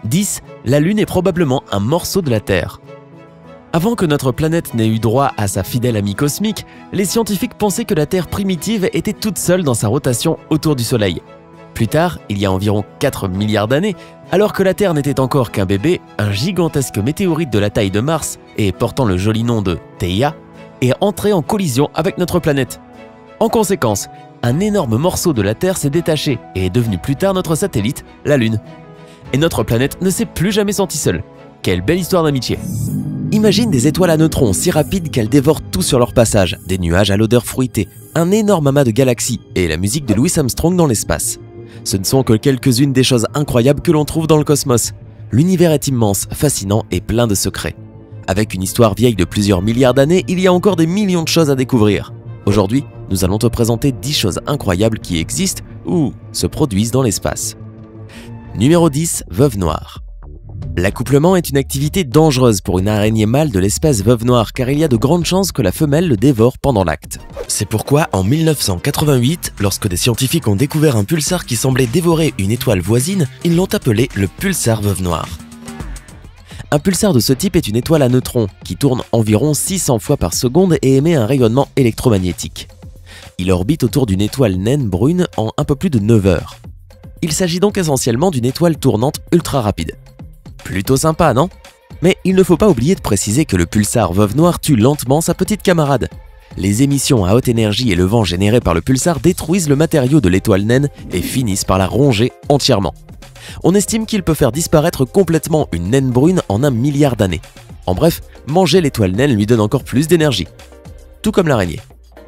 10. La Lune est probablement un morceau de la Terre. Avant que notre planète n'ait eu droit à sa fidèle amie cosmique, les scientifiques pensaient que la Terre primitive était toute seule dans sa rotation autour du Soleil. Plus tard, il y a environ 4 milliards d'années, alors que la Terre n'était encore qu'un bébé, un gigantesque météorite de la taille de Mars et portant le joli nom de Theia est entré en collision avec notre planète. En conséquence, un énorme morceau de la Terre s'est détaché et est devenu plus tard notre satellite, la Lune. Et notre planète ne s'est plus jamais sentie seule. Quelle belle histoire d'amitié! Imagine des étoiles à neutrons si rapides qu'elles dévorent tout sur leur passage, des nuages à l'odeur fruitée, un énorme amas de galaxies et la musique de Louis Armstrong dans l'espace. Ce ne sont que quelques-unes des choses incroyables que l'on trouve dans le cosmos. L'univers est immense, fascinant et plein de secrets. Avec une histoire vieille de plusieurs milliards d'années, il y a encore des millions de choses à découvrir. Aujourd'hui, nous allons te présenter 10 choses incroyables qui existent ou se produisent dans l'espace. Numéro 10, veuve noire. L'accouplement est une activité dangereuse pour une araignée mâle de l'espèce veuve noire car il y a de grandes chances que la femelle le dévore pendant l'acte. C'est pourquoi en 1988, lorsque des scientifiques ont découvert un pulsar qui semblait dévorer une étoile voisine, ils l'ont appelé le pulsar veuve noire. Un pulsar de ce type est une étoile à neutrons qui tourne environ 600 fois par seconde et émet un rayonnement électromagnétique. Il orbite autour d'une étoile naine brune en un peu plus de 9 heures. Il s'agit donc essentiellement d'une étoile tournante ultra rapide. Plutôt sympa, non? Mais il ne faut pas oublier de préciser que le pulsar veuve noire tue lentement sa petite camarade. Les émissions à haute énergie et le vent générés par le pulsar détruisent le matériau de l'étoile naine et finissent par la ronger entièrement. On estime qu'il peut faire disparaître complètement une naine brune en 1 milliard d'années. En bref, manger l'étoile naine lui donne encore plus d'énergie. Tout comme l'araignée.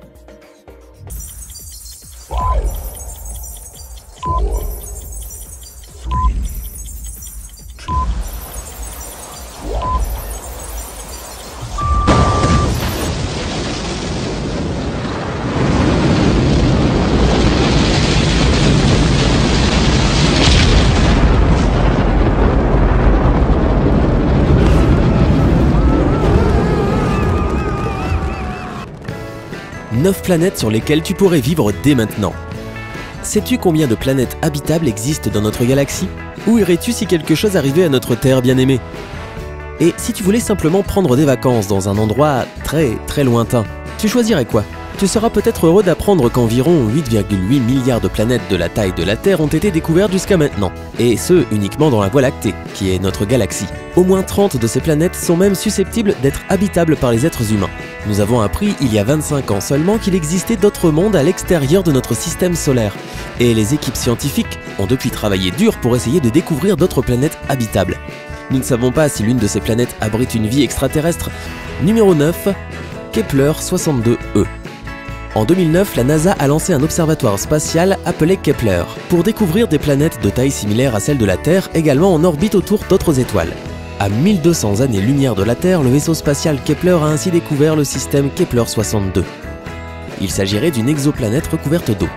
Neuf planètes sur lesquelles tu pourrais vivre dès maintenant. Sais-tu combien de planètes habitables existent dans notre galaxie? Où irais-tu si quelque chose arrivait à notre Terre bien-aimée? Et si tu voulais simplement prendre des vacances dans un endroit très lointain, tu choisirais quoi? Tu seras peut-être heureux d'apprendre qu'environ 8,8 milliards de planètes de la taille de la Terre ont été découvertes jusqu'à maintenant, et ce uniquement dans la Voie lactée, qui est notre galaxie. Au moins 30 de ces planètes sont même susceptibles d'être habitables par les êtres humains. Nous avons appris il y a 25 ans seulement qu'il existait d'autres mondes à l'extérieur de notre système solaire, et les équipes scientifiques ont depuis travaillé dur pour essayer de découvrir d'autres planètes habitables. Nous ne savons pas si l'une de ces planètes abrite une vie extraterrestre. Numéro 9, Kepler 62e. En 2009, la NASA a lancé un observatoire spatial appelé Kepler pour découvrir des planètes de taille similaire à celle de la Terre, également en orbite autour d'autres étoiles. À 1200 années-lumière de la Terre, le vaisseau spatial Kepler a ainsi découvert le système Kepler 62. Il s'agirait d'une exoplanète recouverte d'eau.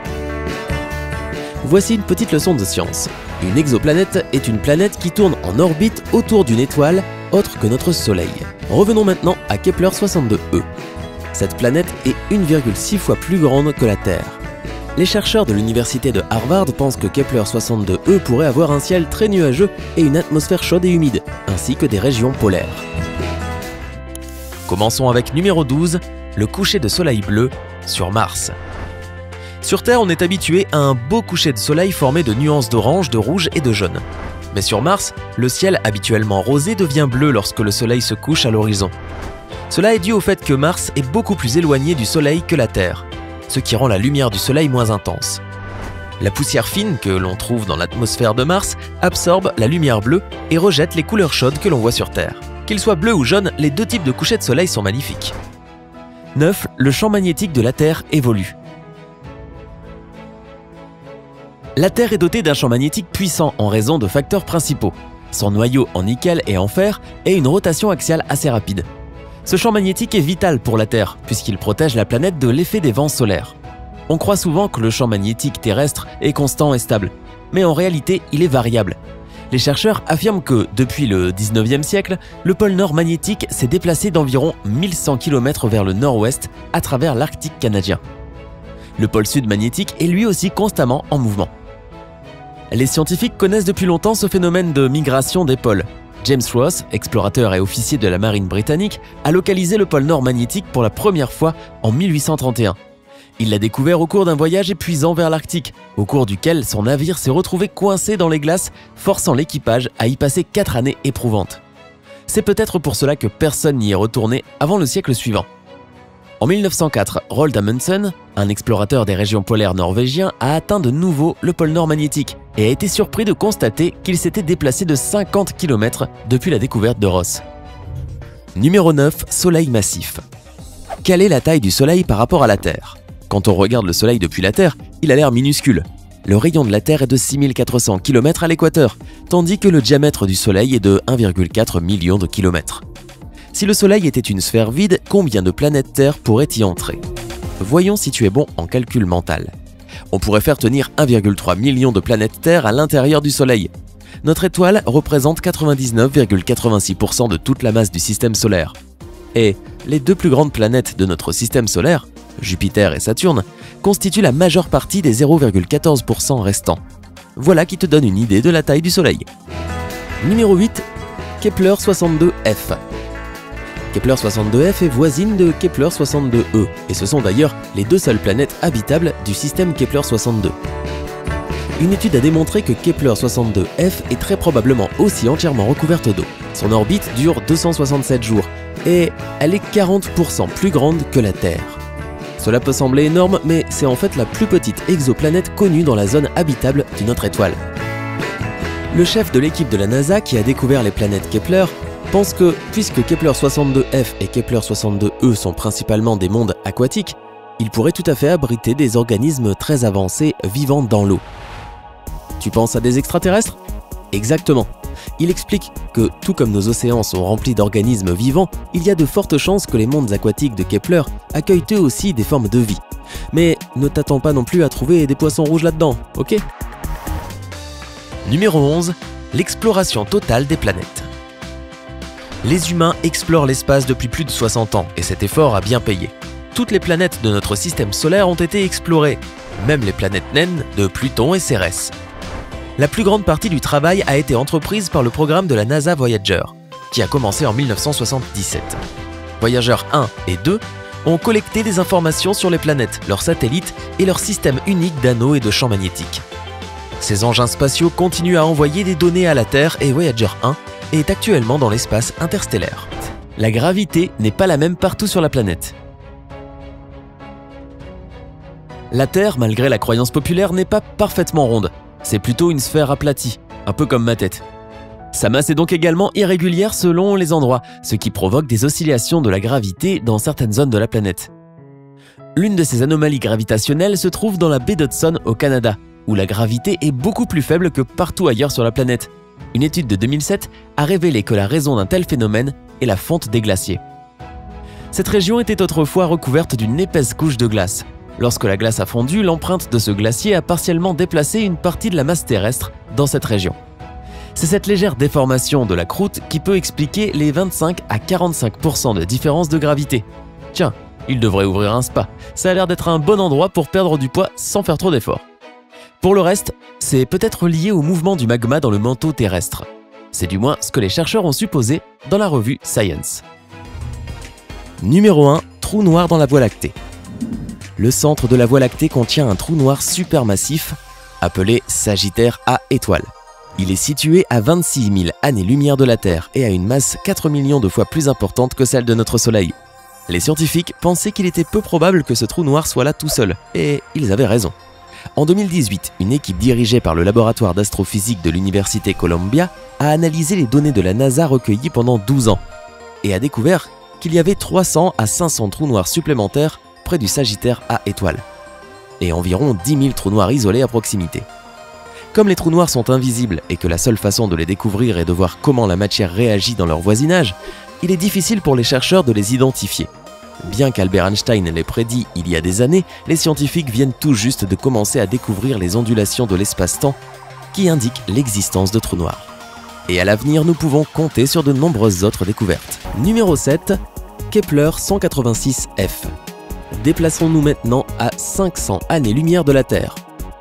Voici une petite leçon de science. Une exoplanète est une planète qui tourne en orbite autour d'une étoile autre que notre Soleil. Revenons maintenant à Kepler 62e. Cette planète est 1,6 fois plus grande que la Terre. Les chercheurs de l'université de Harvard pensent que Kepler 62e pourrait avoir un ciel très nuageux et une atmosphère chaude et humide, ainsi que des régions polaires. Commençons avec numéro 12, le coucher de soleil bleu sur Mars. Sur Terre, on est habitué à un beau coucher de soleil formé de nuances d'orange, de rouge et de jaune. Mais sur Mars, le ciel habituellement rosé devient bleu lorsque le soleil se couche à l'horizon. Cela est dû au fait que Mars est beaucoup plus éloigné du Soleil que la Terre, ce qui rend la lumière du Soleil moins intense. La poussière fine que l'on trouve dans l'atmosphère de Mars absorbe la lumière bleue et rejette les couleurs chaudes que l'on voit sur Terre. Qu'ils soient bleus ou jaunes, les deux types de couchers de soleil sont magnifiques. 9. Le champ magnétique de la Terre évolue. La Terre est dotée d'un champ magnétique puissant en raison de facteurs principaux. Son noyau en nickel et en fer et une rotation axiale assez rapide. Ce champ magnétique est vital pour la Terre, puisqu'il protège la planète de l'effet des vents solaires. On croit souvent que le champ magnétique terrestre est constant et stable, mais en réalité, il est variable. Les chercheurs affirment que, depuis le 19e siècle, le pôle nord magnétique s'est déplacé d'environ 1100 km vers le nord-ouest à travers l'Arctique canadien. Le pôle sud magnétique est lui aussi constamment en mouvement. Les scientifiques connaissent depuis longtemps ce phénomène de migration des pôles. James Ross, explorateur et officier de la marine britannique, a localisé le pôle Nord magnétique pour la première fois en 1831. Il l'a découvert au cours d'un voyage épuisant vers l'Arctique, au cours duquel son navire s'est retrouvé coincé dans les glaces, forçant l'équipage à y passer 4 années éprouvantes. C'est peut-être pour cela que personne n'y est retourné avant le siècle suivant. En 1904, Roald Amundsen, un explorateur des régions polaires norvégiens, a atteint de nouveau le pôle Nord magnétique et a été surpris de constater qu'il s'était déplacé de 50 km depuis la découverte de Ross. Numéro 9. Soleil massif. Quelle est la taille du Soleil par rapport à la Terre? Quand on regarde le Soleil depuis la Terre, il a l'air minuscule. Le rayon de la Terre est de 6400 km à l'équateur, tandis que le diamètre du Soleil est de 1,4 million de kilomètres. Si le Soleil était une sphère vide, combien de planètes Terre pourraient y entrer? Voyons si tu es bon en calcul mental. On pourrait faire tenir 1,3 million de planètes Terre à l'intérieur du Soleil. Notre étoile représente 99,86% de toute la masse du système solaire. Et les deux plus grandes planètes de notre système solaire, Jupiter et Saturne, constituent la majeure partie des 0,14% restants. Voilà qui te donne une idée de la taille du Soleil. Numéro 8. Kepler 62f. Kepler 62f est voisine de Kepler 62e, et ce sont d'ailleurs les deux seules planètes habitables du système Kepler 62. Une étude a démontré que Kepler 62f est très probablement aussi entièrement recouverte d'eau. Son orbite dure 267 jours, et elle est 40% plus grande que la Terre. Cela peut sembler énorme, mais c'est en fait la plus petite exoplanète connue dans la zone habitable d'une autre étoile. Le chef de l'équipe de la NASA qui a découvert les planètes Kepler pense que, puisque Kepler 62f et Kepler 62e sont principalement des mondes aquatiques, ils pourraient tout à fait abriter des organismes très avancés vivant dans l'eau. Tu penses à des extraterrestres? Exactement. Il explique que, tout comme nos océans sont remplis d'organismes vivants, il y a de fortes chances que les mondes aquatiques de Kepler accueillent eux aussi des formes de vie. Mais ne t'attends pas non plus à trouver des poissons rouges là-dedans, ok? Numéro 11. L'exploration totale des planètes. Les humains explorent l'espace depuis plus de 60 ans et cet effort a bien payé. Toutes les planètes de notre système solaire ont été explorées, même les planètes naines de Pluton et Cérès. La plus grande partie du travail a été entreprise par le programme de la NASA Voyager, qui a commencé en 1977. Voyager 1 et 2 ont collecté des informations sur les planètes, leurs satellites et leur système unique d'anneaux et de champs magnétiques. Ces engins spatiaux continuent à envoyer des données à la Terre et Voyager 1 est actuellement dans l'espace interstellaire. La gravité n'est pas la même partout sur la planète. La Terre, malgré la croyance populaire, n'est pas parfaitement ronde. C'est plutôt une sphère aplatie, un peu comme ma tête. Sa masse est donc également irrégulière selon les endroits, ce qui provoque des oscillations de la gravité dans certaines zones de la planète. L'une de ces anomalies gravitationnelles se trouve dans la baie d'Hudson au Canada, où la gravité est beaucoup plus faible que partout ailleurs sur la planète. Une étude de 2007 a révélé que la raison d'un tel phénomène est la fonte des glaciers. Cette région était autrefois recouverte d'une épaisse couche de glace. Lorsque la glace a fondu, l'empreinte de ce glacier a partiellement déplacé une partie de la masse terrestre dans cette région. C'est cette légère déformation de la croûte qui peut expliquer les 25 à 45% de différence de gravité. Tiens, il devrait ouvrir un spa. Ça a l'air d'être un bon endroit pour perdre du poids sans faire trop d'efforts. Pour le reste, c'est peut-être lié au mouvement du magma dans le manteau terrestre. C'est du moins ce que les chercheurs ont supposé dans la revue Science. Numéro 1. Trou noir dans la Voie lactée. Le centre de la Voie lactée contient un trou noir supermassif appelé Sagittaire A étoile. Il est situé à 26 000 années-lumière de la Terre et a une masse 4 millions de fois plus importante que celle de notre Soleil. Les scientifiques pensaient qu'il était peu probable que ce trou noir soit là tout seul, et ils avaient raison. En 2018, une équipe dirigée par le laboratoire d'astrophysique de l'Université Columbia a analysé les données de la NASA recueillies pendant 12 ans et a découvert qu'il y avait 300 à 500 trous noirs supplémentaires près du Sagittaire A étoile et environ 10 000 trous noirs isolés à proximité. Comme les trous noirs sont invisibles et que la seule façon de les découvrir est de voir comment la matière réagit dans leur voisinage, il est difficile pour les chercheurs de les identifier. Bien qu'Albert Einstein l'ait prédit il y a des années, les scientifiques viennent tout juste de commencer à découvrir les ondulations de l'espace-temps qui indiquent l'existence de trous noirs. Et à l'avenir, nous pouvons compter sur de nombreuses autres découvertes. Numéro 7. Kepler 186f. Déplaçons-nous maintenant à 500 années-lumière de la Terre.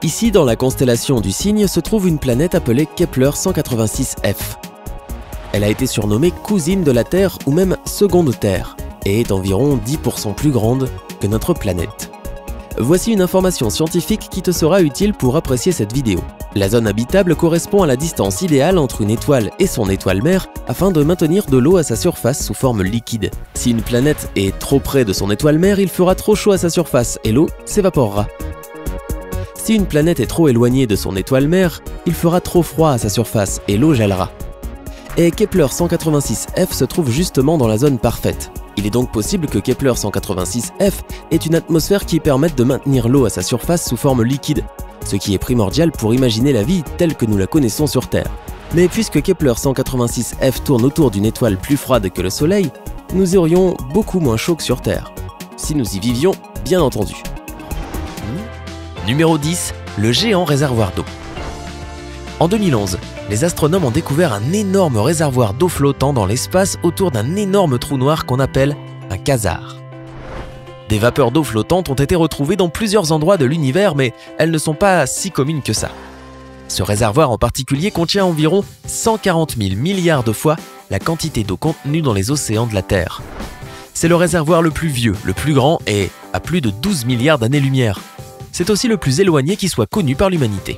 Ici, dans la constellation du Cygne, se trouve une planète appelée Kepler 186f. Elle a été surnommée cousine de la Terre ou même seconde Terre, et est environ 10% plus grande que notre planète. Voici une information scientifique qui te sera utile pour apprécier cette vidéo. La zone habitable correspond à la distance idéale entre une étoile et son étoile-mère afin de maintenir de l'eau à sa surface sous forme liquide. Si une planète est trop près de son étoile-mère, il fera trop chaud à sa surface et l'eau s'évaporera. Si une planète est trop éloignée de son étoile-mère, il fera trop froid à sa surface et l'eau gèlera. Et Kepler 186f se trouve justement dans la zone parfaite. Il est donc possible que Kepler 186f ait une atmosphère qui permette de maintenir l'eau à sa surface sous forme liquide, ce qui est primordial pour imaginer la vie telle que nous la connaissons sur Terre. Mais puisque Kepler 186f tourne autour d'une étoile plus froide que le Soleil, nous aurions beaucoup moins chaud que sur Terre. Si nous y vivions, bien entendu. Numéro 10. Le géant réservoir d'eau. En 2011, les astronomes ont découvert un énorme réservoir d'eau flottant dans l'espace autour d'un énorme trou noir qu'on appelle un quasar. Des vapeurs d'eau flottantes ont été retrouvées dans plusieurs endroits de l'univers, mais elles ne sont pas si communes que ça. Ce réservoir en particulier contient environ 140 000 milliards de fois la quantité d'eau contenue dans les océans de la Terre. C'est le réservoir le plus vieux, le plus grand et à plus de 12 milliards d'années-lumière. C'est aussi le plus éloigné qui soit connu par l'humanité.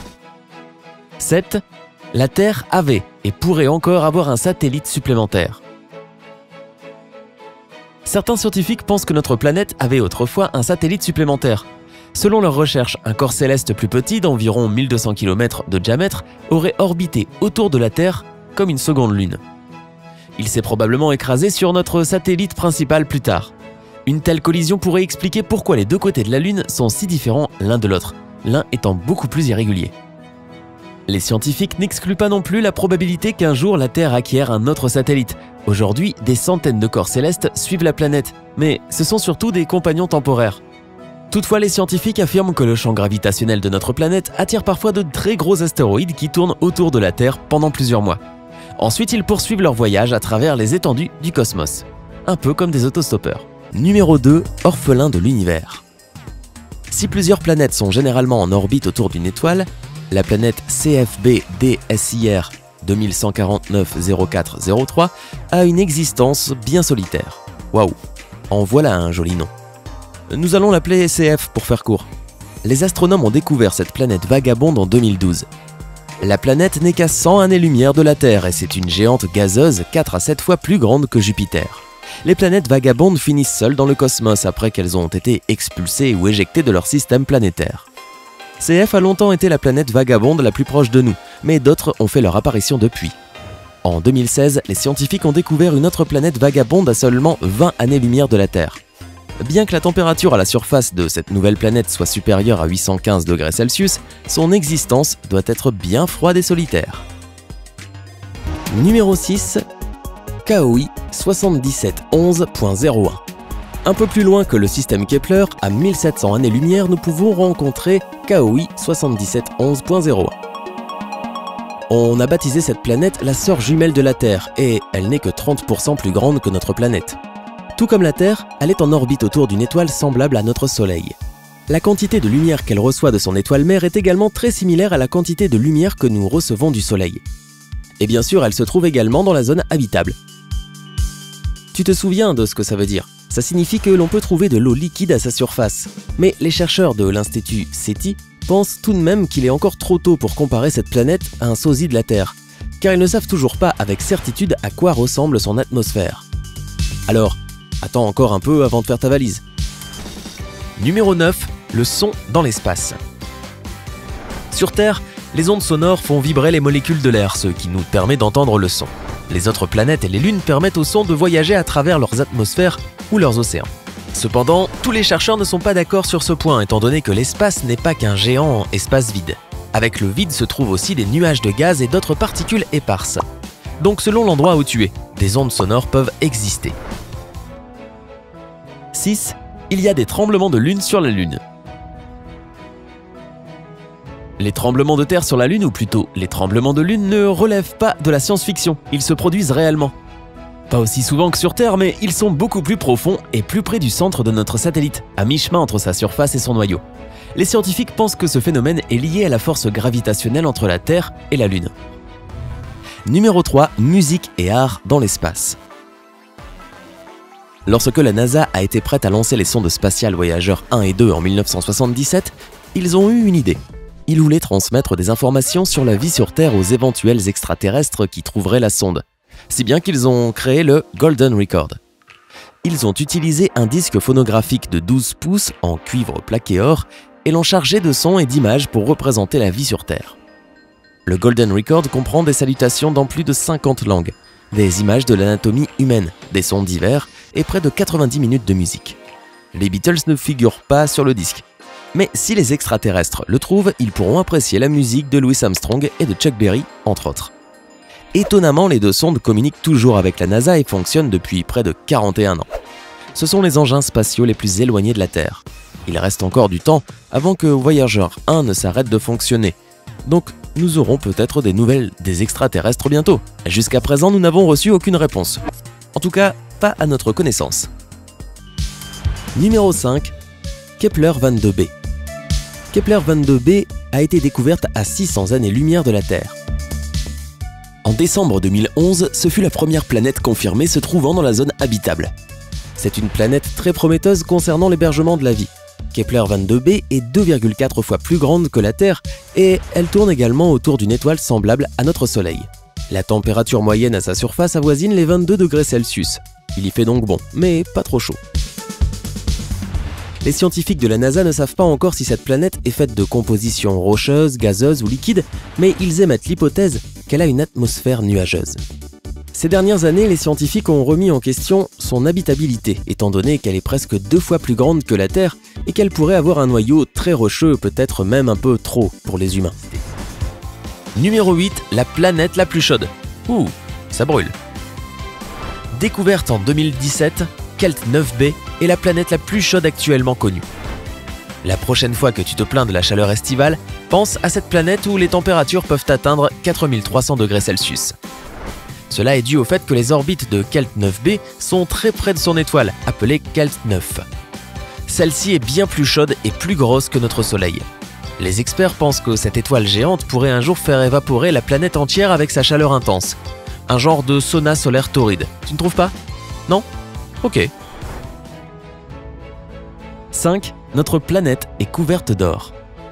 7. La Terre avait et pourrait encore avoir un satellite supplémentaire. Certains scientifiques pensent que notre planète avait autrefois un satellite supplémentaire. Selon leurs recherches, un corps céleste plus petit d'environ 1200 km de diamètre aurait orbité autour de la Terre comme une seconde lune. Il s'est probablement écrasé sur notre satellite principal plus tard. Une telle collision pourrait expliquer pourquoi les deux côtés de la Lune sont si différents l'un de l'autre, l'un étant beaucoup plus irrégulier. Les scientifiques n'excluent pas non plus la probabilité qu'un jour la Terre acquiert un autre satellite. Aujourd'hui, des centaines de corps célestes suivent la planète, mais ce sont surtout des compagnons temporaires. Toutefois, les scientifiques affirment que le champ gravitationnel de notre planète attire parfois de très gros astéroïdes qui tournent autour de la Terre pendant plusieurs mois. Ensuite, ils poursuivent leur voyage à travers les étendues du cosmos. Un peu comme des autostoppeurs. Numéro 2. Orphelin de l'univers. Si plusieurs planètes sont généralement en orbite autour d'une étoile, la planète CFB DSIR 2149-0403 a une existence bien solitaire. Waouh, en voilà un joli nom. Nous allons l'appeler CF pour faire court. Les astronomes ont découvert cette planète vagabonde en 2012. La planète n'est qu'à 100 années-lumière de la Terre et c'est une géante gazeuse 4 à 7 fois plus grande que Jupiter. Les planètes vagabondes finissent seules dans le cosmos après qu'elles ont été expulsées ou éjectées de leur système planétaire. CF a longtemps été la planète vagabonde la plus proche de nous, mais d'autres ont fait leur apparition depuis. En 2016, les scientifiques ont découvert une autre planète vagabonde à seulement 20 années-lumière de la Terre. Bien que la température à la surface de cette nouvelle planète soit supérieure à 815 degrés Celsius, son existence doit être bien froide et solitaire. Numéro 6. KOI 7711.01. Un peu plus loin que le système Kepler, à 1700 années-lumière, nous pouvons rencontrer KOI 7711.01. On a baptisé cette planète la sœur jumelle de la Terre et elle n'est que 30% plus grande que notre planète. Tout comme la Terre, elle est en orbite autour d'une étoile semblable à notre Soleil. La quantité de lumière qu'elle reçoit de son étoile mère est également très similaire à la quantité de lumière que nous recevons du Soleil. Et bien sûr, elle se trouve également dans la zone habitable. Tu te souviens de ce que ça veut dire? Ça signifie que l'on peut trouver de l'eau liquide à sa surface. Mais les chercheurs de l'Institut SETI pensent tout de même qu'il est encore trop tôt pour comparer cette planète à un sosie de la Terre, car ils ne savent toujours pas avec certitude à quoi ressemble son atmosphère. Alors, attends encore un peu avant de faire ta valise. Numéro 9. Le son dans l'espace. Sur Terre, les ondes sonores font vibrer les molécules de l'air, ce qui nous permet d'entendre le son. Les autres planètes et les lunes permettent au son de voyager à travers leurs atmosphères ou leurs océans. Cependant, tous les chercheurs ne sont pas d'accord sur ce point, étant donné que l'espace n'est pas qu'un géant espace vide. Avec le vide se trouvent aussi des nuages de gaz et d'autres particules éparses. Donc selon l'endroit où tu es, des ondes sonores peuvent exister. 6. Il y a des tremblements de lune sur la Lune. Les tremblements de terre sur la Lune, ou plutôt les tremblements de Lune, ne relèvent pas de la science-fiction, ils se produisent réellement. Pas aussi souvent que sur Terre, mais ils sont beaucoup plus profonds et plus près du centre de notre satellite, à mi-chemin entre sa surface et son noyau. Les scientifiques pensent que ce phénomène est lié à la force gravitationnelle entre la Terre et la Lune. Numéro 3. Musique et art dans l'espace. Lorsque la NASA a été prête à lancer les sondes spatiales Voyager 1 et 2 en 1977, ils ont eu une idée. Ils voulaient transmettre des informations sur la vie sur Terre aux éventuels extraterrestres qui trouveraient la sonde, si bien qu'ils ont créé le Golden Record. Ils ont utilisé un disque phonographique de 12 pouces en cuivre plaqué or et l'ont chargé de sons et d'images pour représenter la vie sur Terre. Le Golden Record comprend des salutations dans plus de 50 langues, des images de l'anatomie humaine, des sons divers et près de 90 minutes de musique. Les Beatles ne figurent pas sur le disque. Mais si les extraterrestres le trouvent, ils pourront apprécier la musique de Louis Armstrong et de Chuck Berry, entre autres. Étonnamment, les deux sondes communiquent toujours avec la NASA et fonctionnent depuis près de 41 ans. Ce sont les engins spatiaux les plus éloignés de la Terre. Il reste encore du temps avant que Voyager 1 ne s'arrête de fonctionner. Donc, nous aurons peut-être des nouvelles des extraterrestres bientôt. Jusqu'à présent, nous n'avons reçu aucune réponse. En tout cas, pas à notre connaissance. Numéro 5. Kepler 22b. Kepler 22b a été découverte à 600 années-lumière de la Terre. En décembre 2011, ce fut la première planète confirmée se trouvant dans la zone habitable. C'est une planète très prometteuse concernant l'hébergement de la vie. Kepler 22b est 2,4 fois plus grande que la Terre et elle tourne également autour d'une étoile semblable à notre Soleil. La température moyenne à sa surface avoisine les 22 degrés Celsius. Il y fait donc bon, mais pas trop chaud. Les scientifiques de la NASA ne savent pas encore si cette planète est faite de composition rocheuse, gazeuse ou liquide, mais ils émettent l'hypothèse qu'elle a une atmosphère nuageuse. Ces dernières années, les scientifiques ont remis en question son habitabilité, étant donné qu'elle est presque 2 fois plus grande que la Terre et qu'elle pourrait avoir un noyau très rocheux, peut-être même un peu trop pour les humains. Numéro 8, la planète la plus chaude. Ouh, ça brûle. Découverte en 2017, Kelt 9b est la planète la plus chaude actuellement connue. La prochaine fois que tu te plains de la chaleur estivale, pense à cette planète où les températures peuvent atteindre 4300 degrés Celsius. Cela est dû au fait que les orbites de Kelt 9b sont très près de son étoile, appelée Kelt 9. Celle-ci est bien plus chaude et plus grosse que notre Soleil. Les experts pensent que cette étoile géante pourrait un jour faire évaporer la planète entière avec sa chaleur intense. Un genre de sauna solaire torride, tu ne trouves pas? Non? Ok. 5. Notre planète est couverte d'or.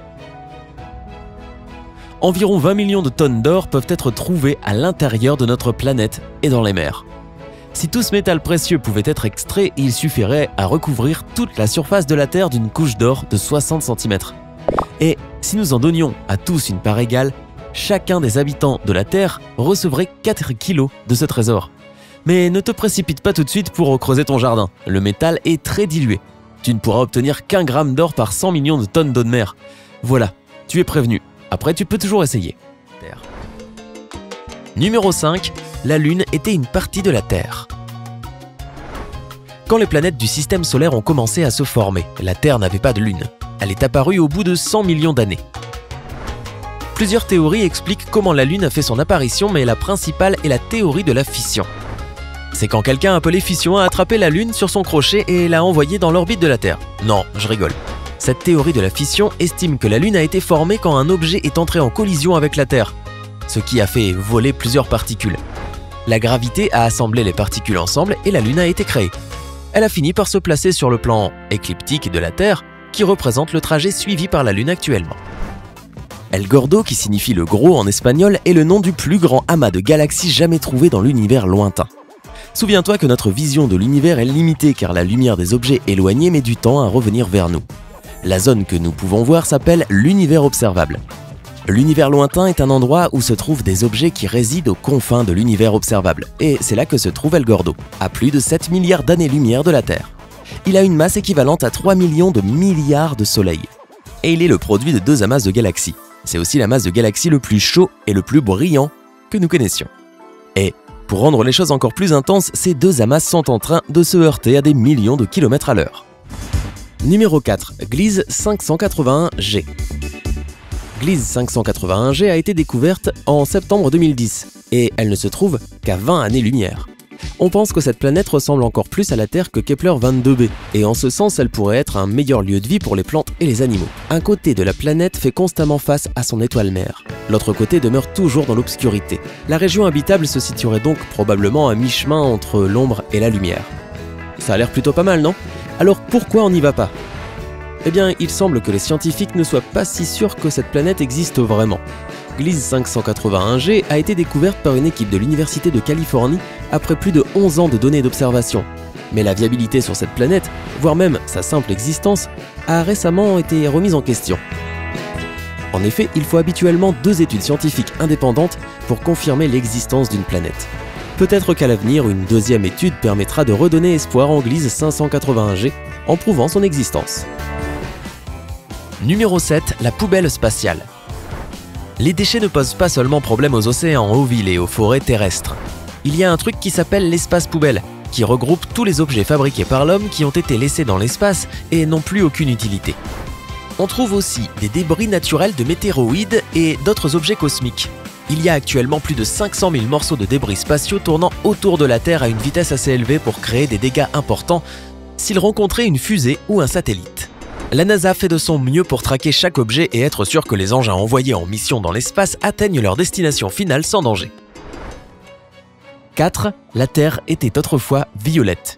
Environ 20 millions de tonnes d'or peuvent être trouvées à l'intérieur de notre planète et dans les mers. Si tout ce métal précieux pouvait être extrait, il suffirait à recouvrir toute la surface de la Terre d'une couche d'or de 60 cm. Et si nous en donnions à tous une part égale, chacun des habitants de la Terre recevrait 4 kilos de ce trésor. Mais ne te précipite pas tout de suite pour creuser ton jardin, le métal est très dilué. Tu ne pourras obtenir qu'1 gramme d'or par 100 millions de tonnes d'eau de mer. Voilà, tu es prévenu. Après, tu peux toujours essayer. Terre. Numéro 5. La Lune était une partie de la Terre. Quand les planètes du système solaire ont commencé à se former, la Terre n'avait pas de Lune. Elle est apparue au bout de 100 millions d'années. Plusieurs théories expliquent comment la Lune a fait son apparition, mais la principale est la théorie de la fission. C'est quand quelqu'un appelé Fission a attrapé la Lune sur son crochet et l'a envoyée dans l'orbite de la Terre. Non, je rigole. Cette théorie de la fission estime que la Lune a été formée quand un objet est entré en collision avec la Terre, ce qui a fait voler plusieurs particules. La gravité a assemblé les particules ensemble et la Lune a été créée. Elle a fini par se placer sur le plan écliptique de la Terre, qui représente le trajet suivi par la Lune actuellement. El Gordo, qui signifie le gros en espagnol, est le nom du plus grand amas de galaxies jamais trouvé dans l'univers lointain. Souviens-toi que notre vision de l'univers est limitée car la lumière des objets éloignés met du temps à revenir vers nous. La zone que nous pouvons voir s'appelle l'univers observable. L'univers lointain est un endroit où se trouvent des objets qui résident aux confins de l'univers observable, et c'est là que se trouve El Gordo, à plus de 7 milliards d'années-lumière de la Terre. Il a une masse équivalente à 3 millions de milliards de soleils. Et il est le produit de 2 amas de galaxies. C'est aussi la masse de galaxies le plus chaud et le plus brillant que nous connaissions. Et pour rendre les choses encore plus intenses, ces 2 amas sont en train de se heurter à des millions de kilomètres à l'heure. Numéro 4. Gliese 581G. Gliese 581G a été découverte en septembre 2010 et elle ne se trouve qu'à 20 années-lumière. On pense que cette planète ressemble encore plus à la Terre que Kepler-22b, et en ce sens, elle pourrait être un meilleur lieu de vie pour les plantes et les animaux. Un côté de la planète fait constamment face à son étoile mère. L'autre côté demeure toujours dans l'obscurité. La région habitable se situerait donc probablement à mi-chemin entre l'ombre et la lumière. Ça a l'air plutôt pas mal, non? Alors pourquoi on n'y va pas? Eh bien, il semble que les scientifiques ne soient pas si sûrs que cette planète existe vraiment. Gliese 581G a été découverte par une équipe de l'Université de Californie après plus de 11 ans de données d'observation. Mais la viabilité sur cette planète, voire même sa simple existence, a récemment été remise en question. En effet, il faut habituellement 2 études scientifiques indépendantes pour confirmer l'existence d'une planète. Peut-être qu'à l'avenir, une 2e étude permettra de redonner espoir en Gliese 581G en prouvant son existence. Numéro 7, la poubelle spatiale. Les déchets ne posent pas seulement problème aux océans, aux villes et aux forêts terrestres. Il y a un truc qui s'appelle l'espace poubelle, qui regroupe tous les objets fabriqués par l'homme qui ont été laissés dans l'espace et n'ont plus aucune utilité. On trouve aussi des débris naturels de météoroïdes et d'autres objets cosmiques. Il y a actuellement plus de 500 000 morceaux de débris spatiaux tournant autour de la Terre à une vitesse assez élevée pour créer des dégâts importants s'ils rencontraient une fusée ou un satellite. La NASA fait de son mieux pour traquer chaque objet et être sûr que les engins envoyés en mission dans l'espace atteignent leur destination finale sans danger. 4. La Terre était autrefois violette.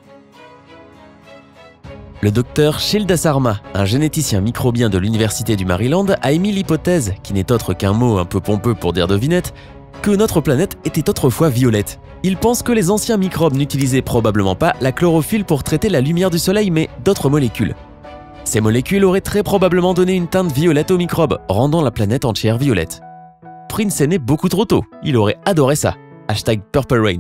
Le docteur Shilda Sarma, un généticien microbien de l'Université du Maryland, a émis l'hypothèse, qui n'est autre qu'un mot un peu pompeux pour dire devinette, que notre planète était autrefois violette. Il pense que les anciens microbes n'utilisaient probablement pas la chlorophylle pour traiter la lumière du soleil, mais d'autres molécules. Ces molécules auraient très probablement donné une teinte violette aux microbes, rendant la planète entière violette. Prince est né beaucoup trop tôt, il aurait adoré ça. #Purple Rain.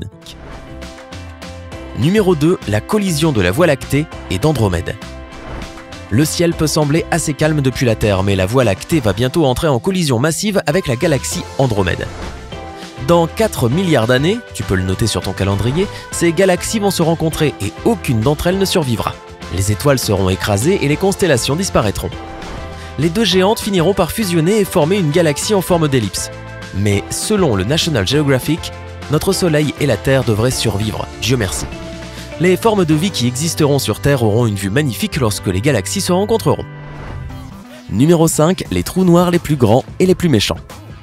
Numéro 2, la collision de la Voie lactée et d'Andromède. Le ciel peut sembler assez calme depuis la Terre, mais la Voie lactée va bientôt entrer en collision massive avec la galaxie Andromède. Dans 4 milliards d'années, tu peux le noter sur ton calendrier, ces galaxies vont se rencontrer et aucune d'entre elles ne survivra. Les étoiles seront écrasées et les constellations disparaîtront. Les 2 géantes finiront par fusionner et former une galaxie en forme d'ellipse. Mais selon le National Geographic, notre Soleil et la Terre devraient survivre, Dieu merci. Les formes de vie qui existeront sur Terre auront une vue magnifique lorsque les galaxies se rencontreront. Numéro 5, les trous noirs les plus grands et les plus méchants.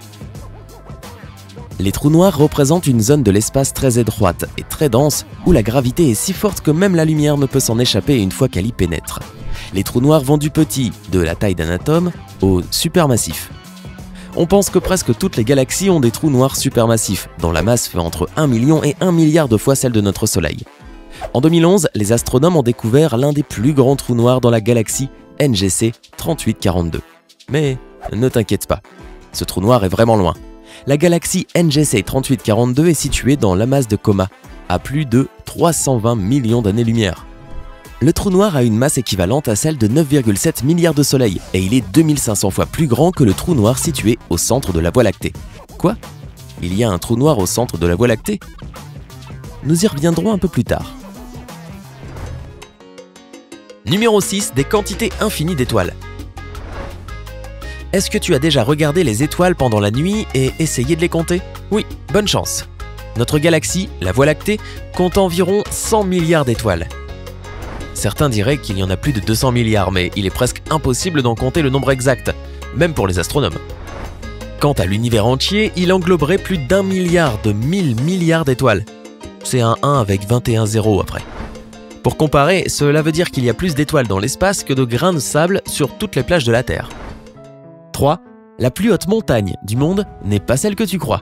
Les trous noirs représentent une zone de l'espace très étroite et très dense où la gravité est si forte que même la lumière ne peut s'en échapper une fois qu'elle y pénètre. Les trous noirs vont du petit, de la taille d'un atome, au supermassif. On pense que presque toutes les galaxies ont des trous noirs supermassifs, dont la masse fait entre 1 million et 1 milliard de fois celle de notre Soleil. En 2011, les astronomes ont découvert l'un des plus grands trous noirs dans la galaxie NGC 3842. Mais ne t'inquiète pas, ce trou noir est vraiment loin. La galaxie NGC 3842 est située dans l'amas de Coma, à plus de 320 millions d'années-lumière. Le trou noir a une masse équivalente à celle de 9,7 milliards de soleils et il est 2500 fois plus grand que le trou noir situé au centre de la Voie lactée. Quoi? Il y a un trou noir au centre de la Voie lactée? Nous y reviendrons un peu plus tard. Numéro 6, des quantités infinies d'étoiles. Est-ce que tu as déjà regardé les étoiles pendant la nuit et essayé de les compter? Oui, bonne chance. Notre galaxie, la Voie lactée, compte environ 100 milliards d'étoiles. Certains diraient qu'il y en a plus de 200 milliards, mais il est presque impossible d'en compter le nombre exact, même pour les astronomes. Quant à l'univers entier, il engloberait plus d'1 milliard de 1000 milliards d'étoiles. C'est un 1 avec 21 zéros après. Pour comparer, cela veut dire qu'il y a plus d'étoiles dans l'espace que de grains de sable sur toutes les plages de la Terre. 3. La plus haute montagne du monde n'est pas celle que tu crois.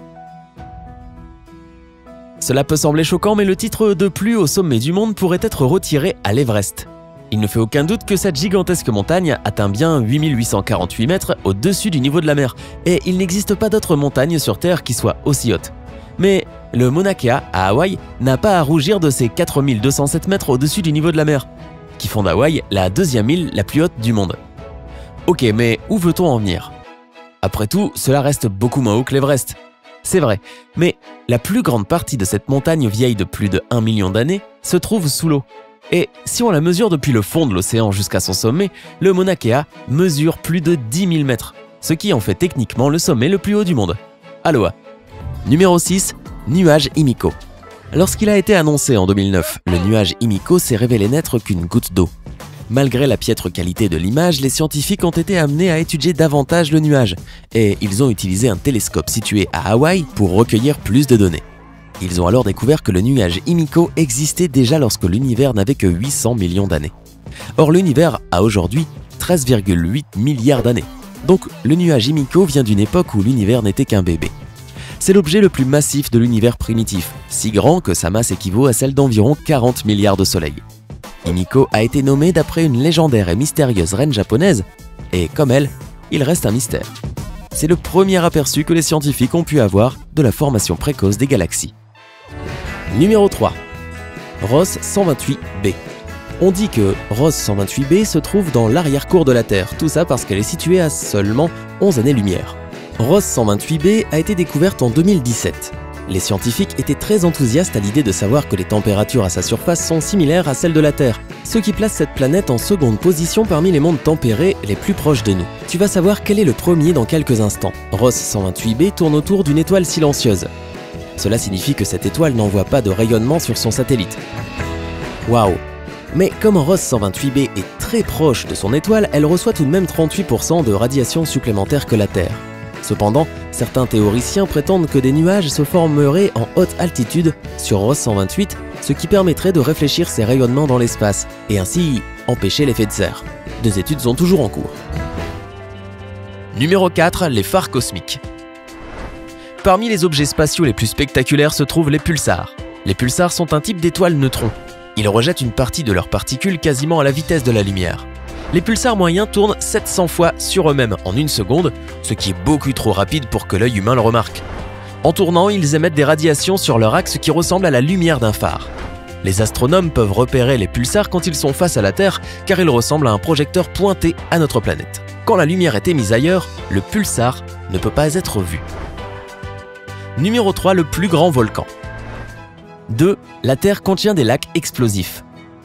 Cela peut sembler choquant, mais le titre de plus haut sommet du monde pourrait être retiré à l'Everest. Il ne fait aucun doute que cette gigantesque montagne atteint bien 8848 mètres au-dessus du niveau de la mer, et il n'existe pas d'autre montagne sur Terre qui soit aussi haute. Mais le Mauna Kea, à Hawaï, n'a pas à rougir de ses 4207 mètres au-dessus du niveau de la mer, qui font d'Hawaï la 2e île la plus haute du monde. Ok, mais où veut-on en venir? Après tout, cela reste beaucoup moins haut que l'Everest. C'est vrai, mais la plus grande partie de cette montagne vieille de plus de 1 million d'années se trouve sous l'eau. Et si on la mesure depuis le fond de l'océan jusqu'à son sommet, le Mauna Kea mesure plus de 10 000 mètres, ce qui en fait techniquement le sommet le plus haut du monde. Aloha. Numéro 6, nuages Himiko. Lorsqu'il a été annoncé en 2009, le nuage Himiko s'est révélé n'être qu'une goutte d'eau. Malgré la piètre qualité de l'image, les scientifiques ont été amenés à étudier davantage le nuage et ils ont utilisé un télescope situé à Hawaï pour recueillir plus de données. Ils ont alors découvert que le nuage Himiko existait déjà lorsque l'univers n'avait que 800 millions d'années. Or, l'univers a aujourd'hui 13,8 milliards d'années. Donc, le nuage Himiko vient d'une époque où l'univers n'était qu'un bébé. C'est l'objet le plus massif de l'univers primitif, si grand que sa masse équivaut à celle d'environ 40 milliards de soleils. Himiko a été nommé d'après une légendaire et mystérieuse reine japonaise, et comme elle, il reste un mystère. C'est le premier aperçu que les scientifiques ont pu avoir de la formation précoce des galaxies. Numéro 3. Ross 128b. On dit que Ross 128b se trouve dans l'arrière-cour de la Terre, tout ça parce qu'elle est située à seulement 11 années-lumière. Ross 128b a été découverte en 2017. Les scientifiques étaient très enthousiastes à l'idée de savoir que les températures à sa surface sont similaires à celles de la Terre, ce qui place cette planète en seconde position parmi les mondes tempérés les plus proches de nous. Tu vas savoir quel est le premier dans quelques instants. Ross 128b tourne autour d'une étoile silencieuse. Cela signifie que cette étoile n'envoie pas de rayonnement sur son satellite. Waouh! Mais comme Ross 128b est très proche de son étoile, elle reçoit tout de même 38% de radiation supplémentaire que la Terre. Cependant, certains théoriciens prétendent que des nuages se formeraient en haute altitude sur Ross 128, ce qui permettrait de réfléchir ces rayonnements dans l'espace et ainsi empêcher l'effet de serre. Des études sont toujours en cours. Numéro 4. Les phares cosmiques. Parmi les objets spatiaux les plus spectaculaires se trouvent les pulsars. Les pulsars sont un type d'étoile neutron. Ils rejettent une partie de leurs particules quasiment à la vitesse de la lumière. Les pulsars moyens tournent 700 fois sur eux-mêmes en une seconde, ce qui est beaucoup trop rapide pour que l'œil humain le remarque. En tournant, ils émettent des radiations sur leur axe qui ressemblent à la lumière d'un phare. Les astronomes peuvent repérer les pulsars quand ils sont face à la Terre car ils ressemblent à un projecteur pointé à notre planète. Quand la lumière est émise ailleurs, le pulsar ne peut pas être vu. Numéro 3. Le plus grand volcan. 2. La Terre contient des lacs explosifs.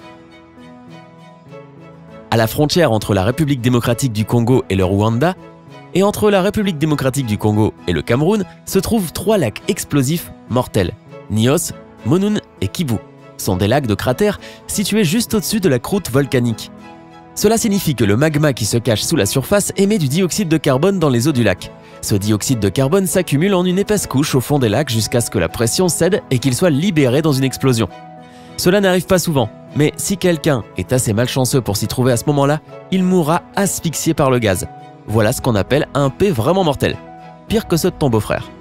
À la frontière entre la République démocratique du Congo et le Rwanda, et entre la République démocratique du Congo et le Cameroun, se trouvent 3 lacs explosifs mortels. Nyos, Monoun et Kivu sont des lacs de cratères situés juste au-dessus de la croûte volcanique. Cela signifie que le magma qui se cache sous la surface émet du dioxyde de carbone dans les eaux du lac. Ce dioxyde de carbone s'accumule en une épaisse couche au fond des lacs jusqu'à ce que la pression cède et qu'il soit libéré dans une explosion. Cela n'arrive pas souvent, mais si quelqu'un est assez malchanceux pour s'y trouver à ce moment-là, il mourra asphyxié par le gaz. Voilà ce qu'on appelle un P vraiment mortel. Pire que ceux de ton beau-frère.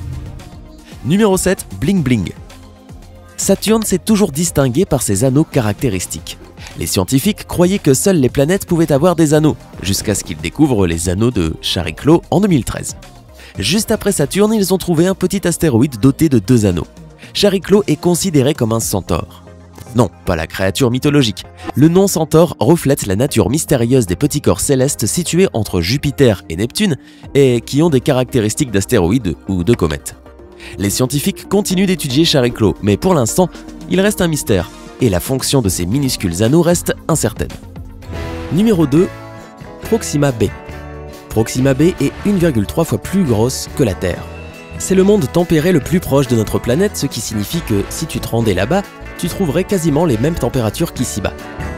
Numéro 7. Bling Bling. Saturne s'est toujours distingué par ses anneaux caractéristiques. Les scientifiques croyaient que seules les planètes pouvaient avoir des anneaux, jusqu'à ce qu'ils découvrent les anneaux de Chariklo en 2013. Juste après Saturne, ils ont trouvé un petit astéroïde doté de 2 anneaux. Chariklo est considéré comme un centaure. Non, pas la créature mythologique. Le nom centaure reflète la nature mystérieuse des petits corps célestes situés entre Jupiter et Neptune et qui ont des caractéristiques d'astéroïdes ou de comètes. Les scientifiques continuent d'étudier Chariklo, mais pour l'instant, il reste un mystère et la fonction de ces minuscules anneaux reste incertaine. Numéro 2. Proxima b. Proxima b est 1,3 fois plus grosse que la Terre. C'est le monde tempéré le plus proche de notre planète, ce qui signifie que si tu te rendais là-bas, tu trouverais quasiment les mêmes températures qu'ici-bas.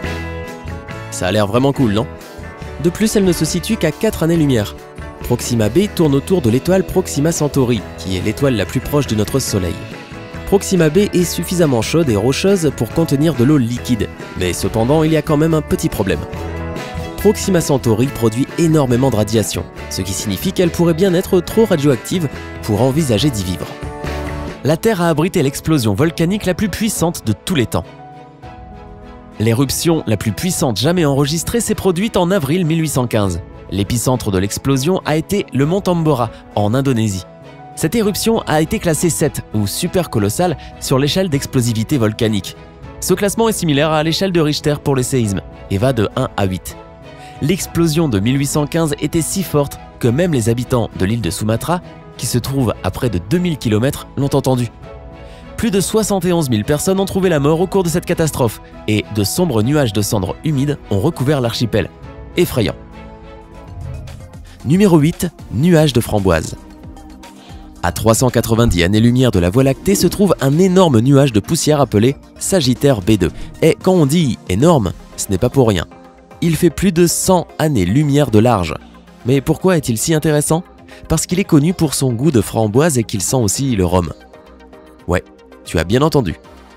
Ça a l'air vraiment cool, non? De plus, elle ne se situe qu'à 4 années-lumière. Proxima b tourne autour de l'étoile Proxima Centauri, qui est l'étoile la plus proche de notre Soleil. Proxima b est suffisamment chaude et rocheuse pour contenir de l'eau liquide, mais cependant, il y a quand même un petit problème. Proxima Centauri produit énormément de radiation, ce qui signifie qu'elle pourrait bien être trop radioactive pour envisager d'y vivre. La Terre a abrité l'explosion volcanique la plus puissante de tous les temps. L'éruption la plus puissante jamais enregistrée s'est produite en avril 1815. L'épicentre de l'explosion a été le mont Tambora, en Indonésie. Cette éruption a été classée 7, ou super colossale, sur l'échelle d'explosivité volcanique. Ce classement est similaire à l'échelle de Richter pour les séismes, et va de 1 à 8. L'explosion de 1815 était si forte que même les habitants de l'île de Sumatra, qui se trouve à près de 2000 km, l'ont entendu. Plus de 71 000 personnes ont trouvé la mort au cours de cette catastrophe, et de sombres nuages de cendres humides ont recouvert l'archipel. Effrayant. Numéro 8. Nuages de framboises. À 390 années-lumière de la Voie lactée se trouve un énorme nuage de poussière appelé Sagittaire B2. Et quand on dit énorme, ce n'est pas pour rien. Il fait plus de 100 années-lumière de large. Mais pourquoi est-il si intéressant? Parce qu'il est connu pour son goût de framboise et qu'il sent aussi le rhum. Ouais, tu as bien entendu.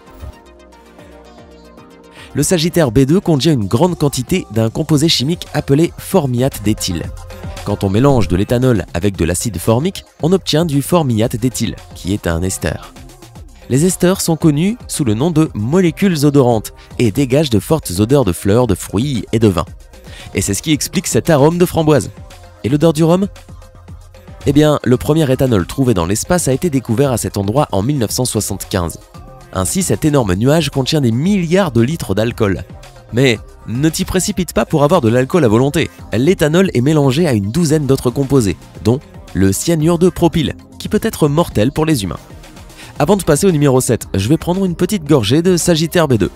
Le Sagittaire B2 contient une grande quantité d'un composé chimique appelé formiate d'éthyle. Quand on mélange de l'éthanol avec de l'acide formique, on obtient du formiate d'éthyle, qui est un ester. Les esters sont connus sous le nom de molécules odorantes et dégagent de fortes odeurs de fleurs, de fruits et de vin. Et c'est ce qui explique cet arôme de framboise. Et l'odeur du rhum? Eh bien, le premier éthanol trouvé dans l'espace a été découvert à cet endroit en 1975. Ainsi, cet énorme nuage contient des milliards de litres d'alcool. Mais ne t'y précipite pas pour avoir de l'alcool à volonté. L'éthanol est mélangé à une douzaine d'autres composés, dont le cyanure de propyle, qui peut être mortel pour les humains. Avant de passer au numéro 7, je vais prendre une petite gorgée de Sagittaire B2.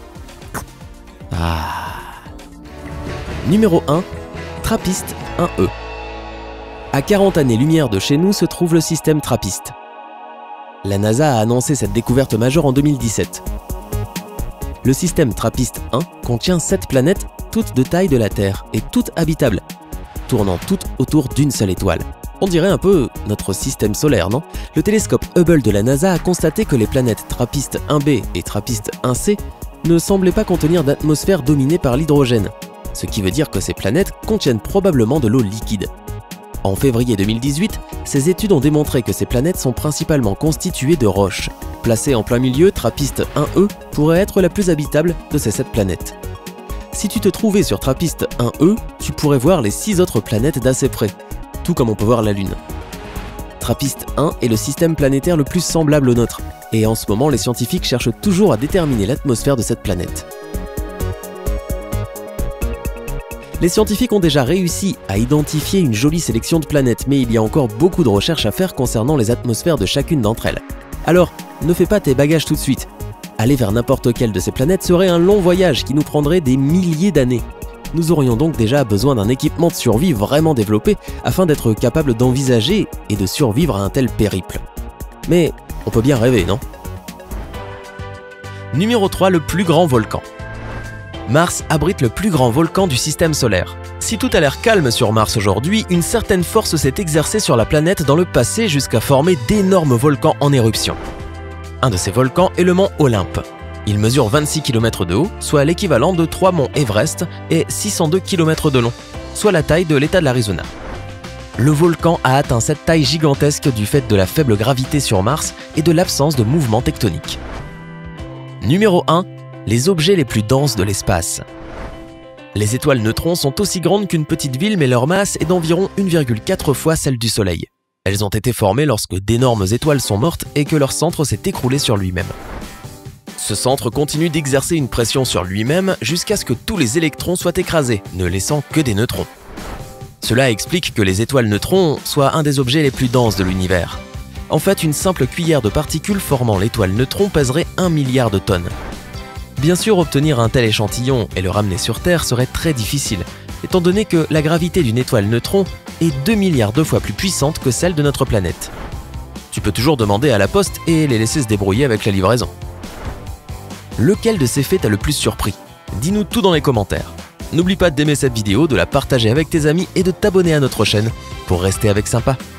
Numéro 1, TRAPPIST 1e. À 40 années-lumière de chez nous se trouve le système TRAPPIST. La NASA a annoncé cette découverte majeure en 2017. Le système TRAPPIST-1 contient 7 planètes, toutes de taille de la Terre et toutes habitables, tournant toutes autour d'une seule étoile. On dirait un peu notre système solaire, non? Le télescope Hubble de la NASA a constaté que les planètes TRAPPIST-1b et TRAPPIST-1c ne semblaient pas contenir d'atmosphère dominée par l'hydrogène, ce qui veut dire que ces planètes contiennent probablement de l'eau liquide. En février 2018, ces études ont démontré que ces planètes sont principalement constituées de roches. Placée en plein milieu, TRAPPIST-1e pourrait être la plus habitable de ces 7 planètes. Si tu te trouvais sur TRAPPIST-1e, tu pourrais voir les 6 autres planètes d'assez près, tout comme on peut voir la Lune. TRAPPIST-1 est le système planétaire le plus semblable au nôtre, et en ce moment les scientifiques cherchent toujours à déterminer l'atmosphère de cette planète. Les scientifiques ont déjà réussi à identifier une jolie sélection de planètes, mais il y a encore beaucoup de recherches à faire concernant les atmosphères de chacune d'entre elles. Alors, ne fais pas tes bagages tout de suite. Aller vers n'importe quelle de ces planètes serait un long voyage qui nous prendrait des milliers d'années. Nous aurions donc déjà besoin d'un équipement de survie vraiment développé afin d'être capable d'envisager et de survivre à un tel périple. Mais on peut bien rêver, non? Numéro 3, le plus grand volcan. Mars abrite le plus grand volcan du système solaire. Si tout a l'air calme sur Mars aujourd'hui, une certaine force s'est exercée sur la planète dans le passé jusqu'à former d'énormes volcans en éruption. Un de ces volcans est le mont Olympe. Il mesure 26 km de haut, soit l'équivalent de 3 monts Everest et 602 km de long, soit la taille de l'État de l'Arizona. Le volcan a atteint cette taille gigantesque du fait de la faible gravité sur Mars et de l'absence de mouvement tectonique. Numéro 1. Les objets les plus denses de l'espace. Les étoiles neutrons sont aussi grandes qu'une petite ville, mais leur masse est d'environ 1,4 fois celle du Soleil. Elles ont été formées lorsque d'énormes étoiles sont mortes et que leur centre s'est écroulé sur lui-même. Ce centre continue d'exercer une pression sur lui-même jusqu'à ce que tous les électrons soient écrasés, ne laissant que des neutrons. Cela explique que les étoiles neutrons soient un des objets les plus denses de l'univers. En fait, une simple cuillère de particules formant l'étoile neutron pèserait 1 milliard de tonnes. Bien sûr, obtenir un tel échantillon et le ramener sur Terre serait très difficile, étant donné que la gravité d'une étoile neutron est 2 milliards de fois plus puissante que celle de notre planète. Tu peux toujours demander à la poste et les laisser se débrouiller avec la livraison. Lequel de ces faits t'a le plus surpris? Dis-nous tout dans les commentaires. N'oublie pas d'aimer cette vidéo, de la partager avec tes amis et de t'abonner à notre chaîne pour rester avec Sympa.